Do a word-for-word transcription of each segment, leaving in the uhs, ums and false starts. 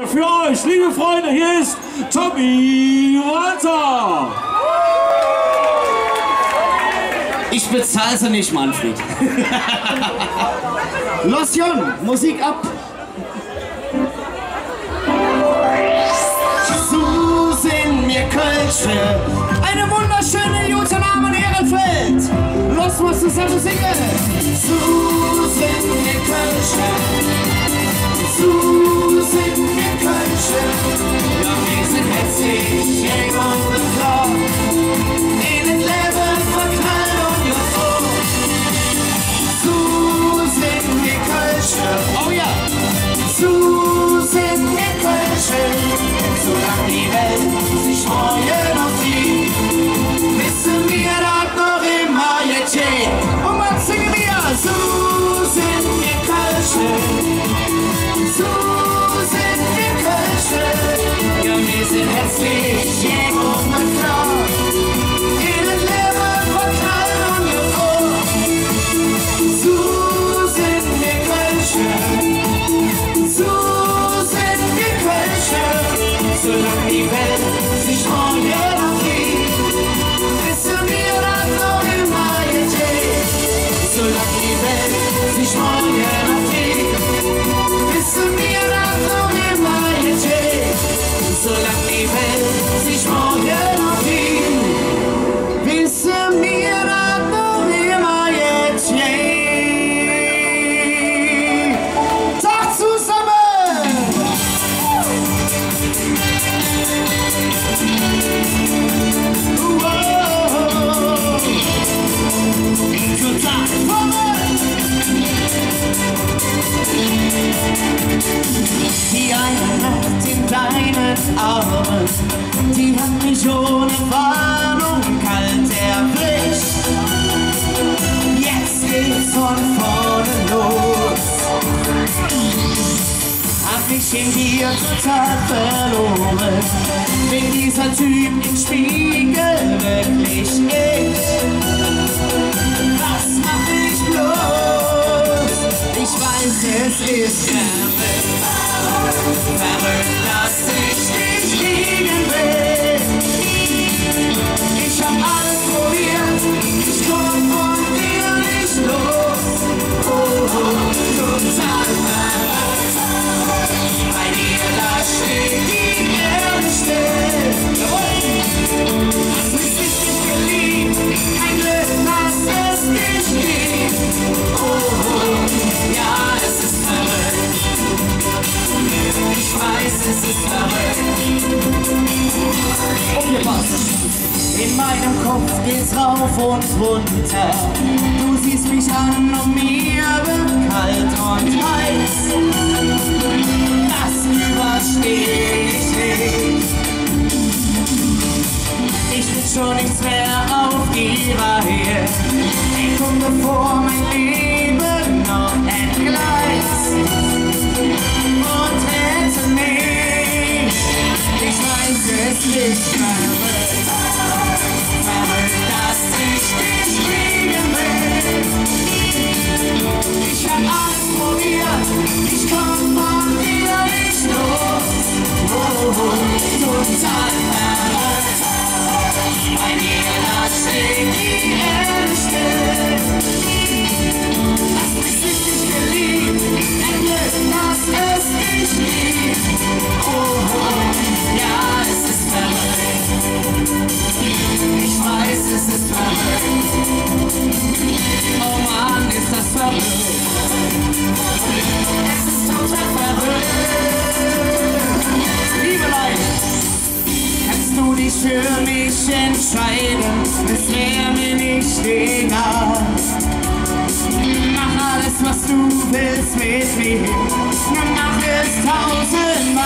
für euch, liebe Freunde, hier ist Tommy Walter. Ich bezahle sie nicht, Manfred. Lotion, Musik ab. So sind wir Kölsche, eine wunderschöne gute Name in Ehrenfeld. Los, was zusammen singen. So sind wir Kölsche, so sind wir Kölsche. Ja, wir sind herzlich, ich und klar. In den Leben von Knall und Jufo. So sind wir Kölsche, oh ja. So sind wir Kölsche, solange die Welt sich freuen auf die, wissen wir das noch immer jetzt stehen. Und was singen wir? So sind wir Kölsche, so sind wir Kölsche. Ja, wir sind herzlich, ich und klar. In den Leben von Knall und Jufo. So sind wir Kölsche, so sind wir Kölsche, solange die Welt sich freuen auf die, wissen wir das noch immer jetzt steht. Solange die Welt sich freuen auf die, wissen wir das noch immer jetzt steht. Solange die Welt sich freuen auf die, wissen wir das noch immer jetzt steht. Tag zusammen! Die eine Nacht in deinen Armen, die hat mich ohne Warnung kalt erwischt. Jetzt geht's von vorne los. Hab mich in dir total verloren, bin dieser Typ im Spiegel wirklich ich. Was mach ich bloß? Ich weiß, es ist verrückt, verrückt, dass ich dich lieben will. Ich hab alles probiert, ich komm von dir nicht los. Oh, oh, total verrückt, bei dir da steht die Erde still. Hast mich richtig geliebt, ein Glück, dass es dich gibt. Oh, oh, ja, es ist verrückt. Ich weiß, es ist verrückt. Aufgepasst! In meinem Kopf geht's rauf und runter. Du siehst mich an und mir wird kalt und heiß. Das überstehe ich nicht. Ich will schon nichts mehr auf die Reihe. Ich komme bevor mein Leben noch entgleist. Und rette mich. Ich weiß, es ist verrückt, verrückt, dass ich dich kriegen will. Ich hab alles probiert, ich komm von dir nicht los. Oh, oh, total verrückt, bei dir da steht die Erde still. Hast mich richtig geliebt, ein Glück, dass es dich gibt. Oh, oh, ja, es ist verrückt. Ich weiß, es ist verrückt. Oh Mann, ist das verrückt. Es ist total verrückt. Liebe Leute, kannst du dich für mich entscheiden? Es wäre mir nicht egal. Mach alles, was du willst mit mir. Nur mach es tausendmal.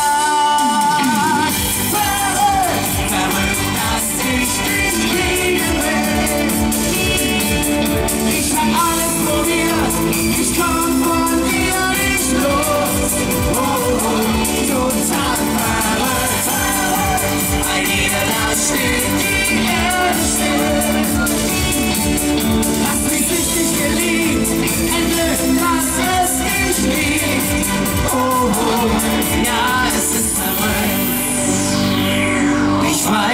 Verrückt, verrückt, dass ich dich kriegen will. Ich hab alles probiert, ich komm von dir nicht los. Oh, oh, total verrückt, bei dir da steht die Erde still. Hast mich richtig geliebt, ein Glück, dass es dich gibt. Oh, oh,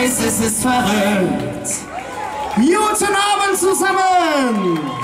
weiß, es ist verrückt. Guten Abend zusammen!